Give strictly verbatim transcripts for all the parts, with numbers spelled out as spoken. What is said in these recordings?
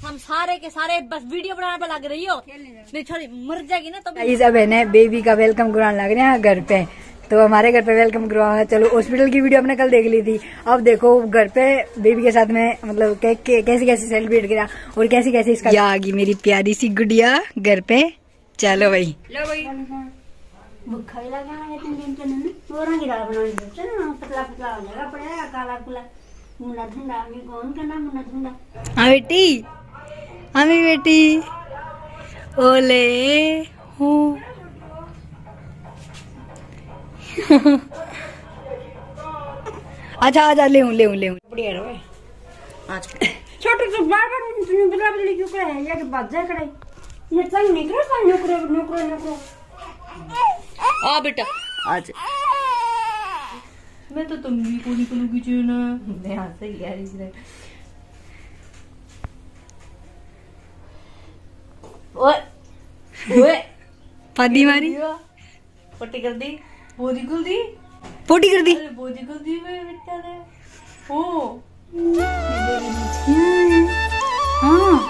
हम सारे के सारे बस वीडियो बनाने पर लग रही हो, नहीं छोड़ी मर जाएगी ना। तो ये सब है ना बेबी का वेलकम करवाने लग रहे हैं घर पे, तो हमारे घर पे वेलकम करवाया। चलो हॉस्पिटल की वीडियो हमने कल देख ली थी, अब देखो घर पे बेबी के साथ में मतलब केक के कैसे कैसे सेलिब्रेट किया और कैसे कैसे इसका। आ गई मेरी प्यारी सी गुड़िया घर पे। चलो भाई लो भाई भूखा भी लगा है तीन दिन के ना तोरा की दाल बनानी है ना, पतला पतला हो जाएगा पड़ेगा काला कुला मुन्ना ठंडा में कौन करना मुन्ना ठंडा। हाँ बेटी, हाँ मेरी बेटी ओले हूँ। अच्छा आजा ले हूँ ले हूँ ले हूँ बढ़िया रहो आज छोटे तो बार बार तुम बदला बदली क्यों करे है, या कि बात जाए करे ये संग निकलो संग नौकरे नौकरे नौकरो। आ बेटा आज मैं तो तुम भी को निकलूंगी जो ना ध्यान से यार इधर। ओए ओए पादी मारी पट्टी कर दी, बोदी खुल दी, पोटी कर दी, अरे बोदी खुल दी मेरे बेटा ने। ओ हाँ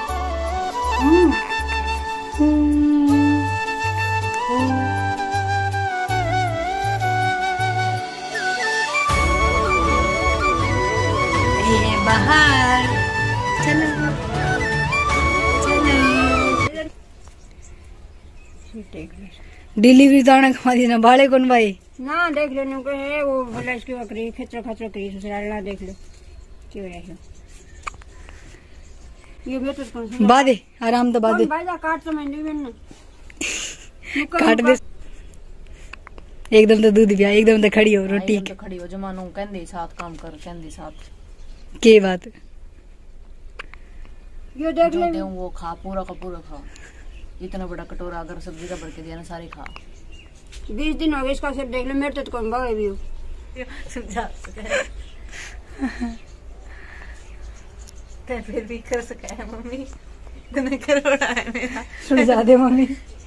ये बाहर चलो चलो। डिलीवरी तो आना कमा दी ना भाड़े कौन भाई ना देख लो नुको है वो बोला इसकी बकरी खचरो खचरो करी ससुराल ना देख लो क्यों रहे ये बेटर कौन सा बादे आराम तो बादे भाई जा काट तो मैंने भी ना काट दे एकदम तो दूध पिया एकदम तो खड़ी हो रोटी एकदम तो खड़ी हो जमानो कहंदी साथ काम कर कहंदी साथ के बात ये देख जो ले दे वो खा पूरा का पूरा खा। इतना बड़ा कटोरा अगर सब्जी का भर के दिया ना सारे खा। बीस दिन हो गए इसका सब देख लो मेरे तो कौन बाबा भी हो समझा तो फिर भी कर सका है मम्मी, इतना करोड़ा है मेरा सुलझा दे मम्मी।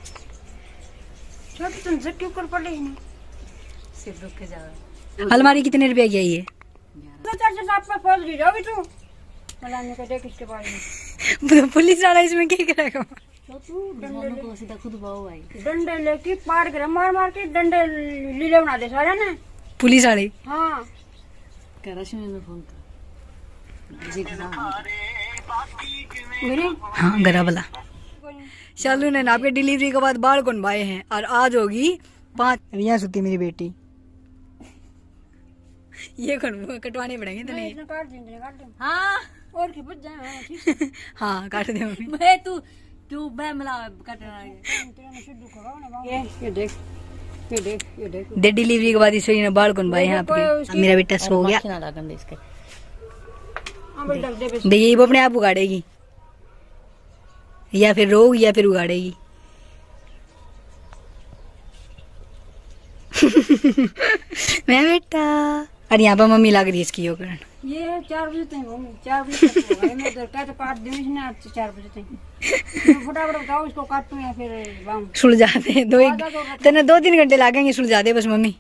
छोटे तुम से क्यों कर पड़े ना सिर्फ रुक के जा। अलमारी कितने रुपए की है ये? तो चार से सात पे फंस गई रहो भी तू मलाने को देख इसके पास में पुलिस वाला इसमें क्या करेगा? जमानो को सीधा खुद बाओ भाई डंडे लेके पार कर मार मार के डंडे लीले बना दे सारे ना पुलिस वाले। हाँ कराची में फोन कर हाँ गरा वाला। चलो ने आपके डिलीवरी के बाद बाल कौन भाई हैं और आज होगी पाँच। यहाँ सुती मेरी बेटी। ये कौन कटवाने पड़ेंगे तो नहीं? काट देंगे काट देंगे हाँ और की बच जाए हाँ काट दे मम्मी। मैं तू तू मैं मिला कटना है ये ये देख ये देख ये देख दे डिलीवरी के बाद इस ने बाल कौन भाई हैं आपके? मेरा बेटा सो गया। ना लागन दे इसके दे ये वो अपने आप उगाड़ेगी या फिर रोग या फिर उगाड़ेगी। मैं बेटा और यहाँ पर मम्मी लग रही है इसकी योगरण। ये चार बजे तक होंगे चार बजे तक होगा मैं तो कहते काट दूँ ना चार बजे तक फटाफट बताओ इसको काटूं या फिर बाम सुलझा दे दो एक तेने दो तीन घंटे लागेंगे सुलझा दे बस मम्मी।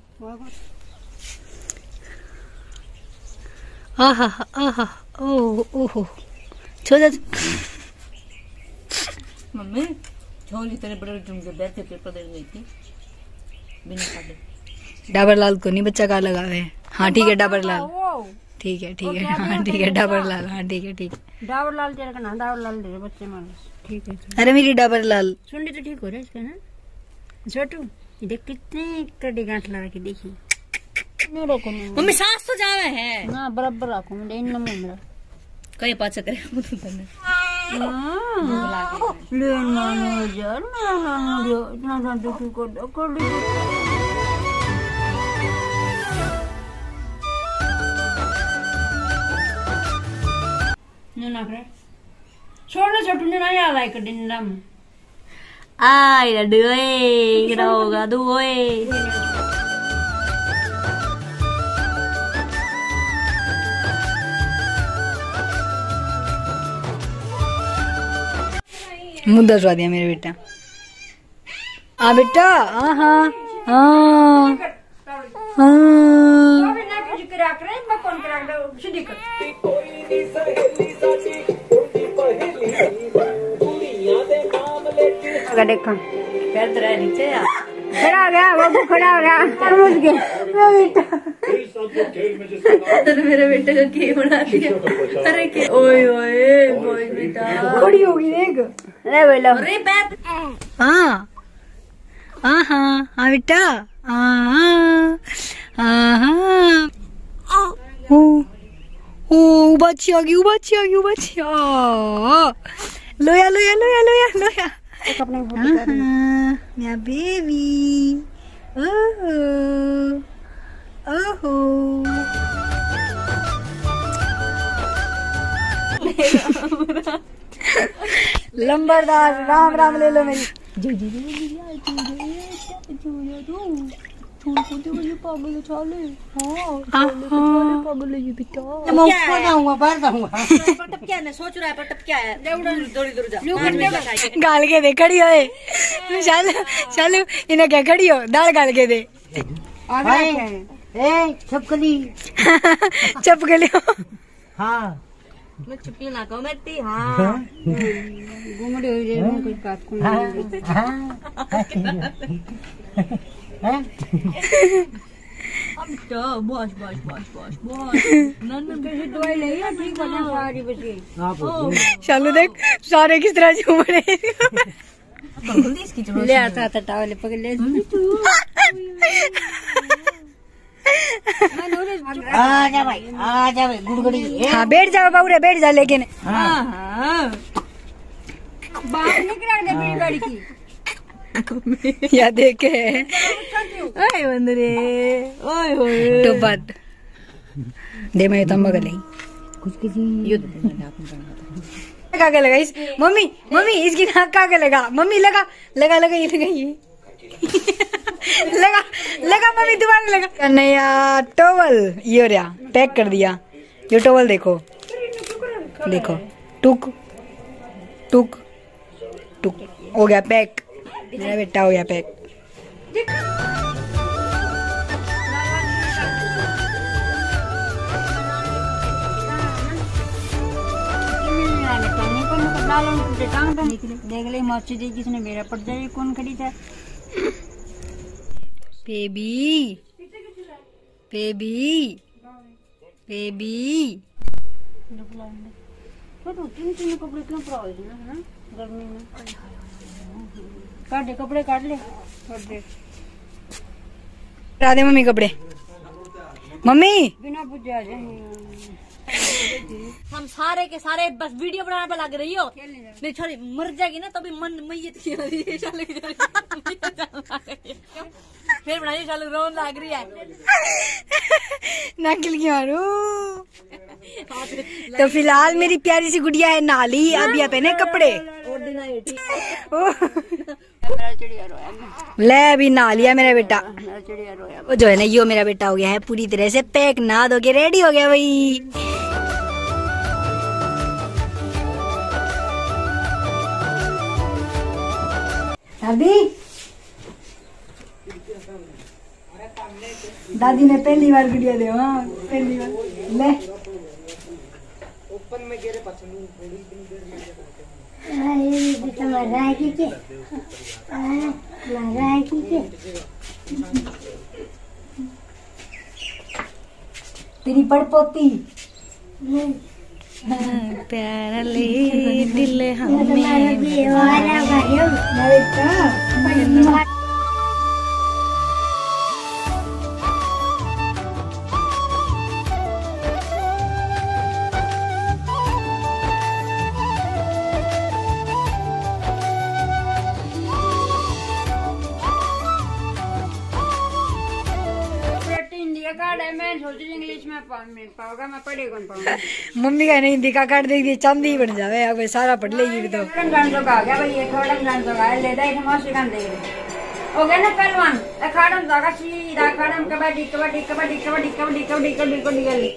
आहा आहा ओह ओह छोड़ मम्मी छोली तेरे बड़े जुमके बैठे पेपर दे गई थी बिना खाते। डाबर लाल को नहीं बच्चा का लगावे है। हाँ ठीक है डाबर लाल ठीक है ठीक है हाँ ठीक है डाबर लाल हाँ ठीक है ठीक है डाबर लाल तेरे का नाम डाबर लाल दे बच्चे मानस ठीक है। अरे मेरी डाबर लाल सुन ली तो ठीक हो रहा है इसका ना छोटू देख कितनी कड़ी गांठ लगा के देखी मेरे को नहीं मम्मी सांस तो जावे है ना बराबर रखो मैं इन नंबर मेरा कहीं पाचा करे मुझे करने ले ना यार ना ना इतना ना दुखी को कर दी ना करे छोड़ना छोटू ने ना याद आई कर दिन नाम ai là đưa ấy cái đầu gà đuôi मुद्दा सुहा दिया मेरे बेटा। हाँ बेटा हाँ हाँ हाँ हाँ अगर देखा पैर तेरा नीचे यार खड़ा हो गया, वो खड़ा हो गया, तरबूज के तेरे मेरे बेटे का की बना दिया। अरे के ओए ओए ओए बेटा खड़ी होगी देख। ले बोलो अरे पैर हाँ हाँ हाँ हाँ बेटा हाँ हाँ हाँ ओ ओ बच्ची आ गई, बच्ची आ गई, बच्ची आ लोया लोया लोया लोया लोया मेरा बेबी ओहो ओहो लंबरदार राम राम ले लो मेरी पागल चाले पागल है बेटा मैं ऊपर जाऊंगा बाहर जाऊंगा पटप क्या है सोच रहा है पटप क्या है दौड़ी दौड़ जा गाल के दे खड़ी होए चल चल इन्हें क्या खड़ी हो दाल गाल के दे ए छपकली चपकली हाँ मैं चुपली ना कहूँ मैं ती हाँ घूमड़े हो जाए मैं कुछ बात को अब तो बस बस बस बस बस नंदन कैसे दवाई ले या ठीक हो जाए सारी बची चालू देख सारे किस तरह झूम रहे ले आता था टावले पकड़ ले आजा भाई आजा भाई गुड़गुड़ी हाँ बैठ जाओ बाबू बैठ जा लेकिन हाँ हाँ बात नहीं करा दे मेरी गाड़ी की या देखे ओए बंदरे ओए ओए तो बात दे मैं तंबा गले कुछ किसी युद्ध का के लगा इस मम्मी मम्मी इसकी नाक का के लगा मम्मी लगा लगा लगा ये लगा ये लगा लगा मम्मी दोबारा लगा नया टॉवल ये रहा पैक कर दिया ये टॉवल देखो देखो टुक टुक टुक हो गया पैक मेरा बेटा हो गया पैक देख ले मौसी जी किसने मेरा पड़ जाए कौन खड़ी था बेबी बेबी बेबी तो तीन तीन कपड़े क्यों पड़े हैं गर्मी में काट दे कपड़े काट ले काट दे करा दे मम्मी कपड़े मम्मी बिना पूछे आ जाए हम सारे के सारे बस वीडियो बनाने पर लग रही हो नहीं छोड़ी मर जाएगी ना तभी मन मैयत की हो रही है फिर बनाइए चालू रोन लग रही है नकल की मारू तो फिलहाल मेरी प्यारी सी गुड़िया है नाली अब यह पहने कपड़े ले अभी नहा लिया मेरा बेटा वो जो है ना यो मेरा बेटा हो गया है पूरी तरह से पैक नहा धो के रेडी हो गया भाई दादी दादी ने पहली बार गुड़िया दे हाँ पहली बार ले ओपन में गिरे पसंद तेरी पड़पोती प्यारा ले दिल हमें इंग्लिश में पाऊंगा मैं पढ़े कौन पाऊंगा मम्मी का नहीं हिंदी का काट देगी चांदी बन जावे अब सारा पढ़ लेगी तो गान का गया भाई एक थोड़ा गान का है ले दे मौसी गान दे हो गया ना पहलवान अखाड़म जागा सीधा अखाड़म कबड्डी कबड्डी कबड्डी कबड्डी कबड्डी कबड्डी कबड्डी कबड्डी